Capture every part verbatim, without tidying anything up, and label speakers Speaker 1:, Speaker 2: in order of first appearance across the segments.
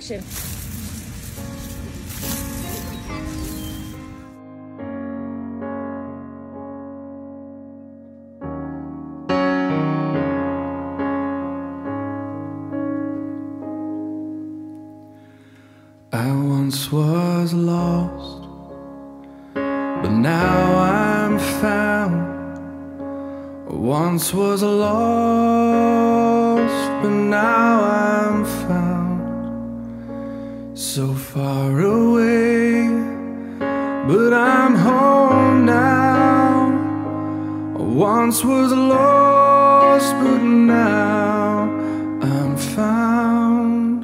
Speaker 1: action.
Speaker 2: I once was lost, but now I'm found. I once was lost, but now I'm found. So far away, but I'm home now. I once was lost, but now I'm found.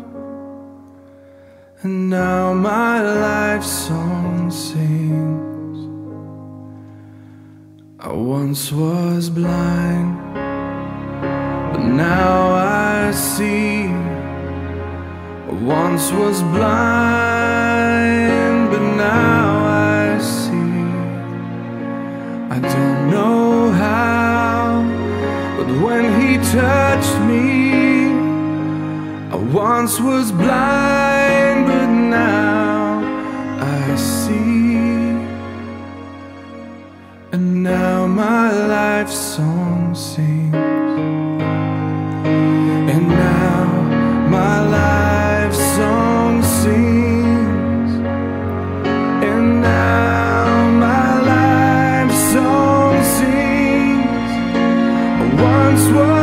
Speaker 2: And now my life song sings. I once was blind, but now I see. I once was blind, but now I see. I don't know how, but when he touched me, I once was blind, but now I see. And now my life song sings. And now my life song sings. And now my life song sings. I once was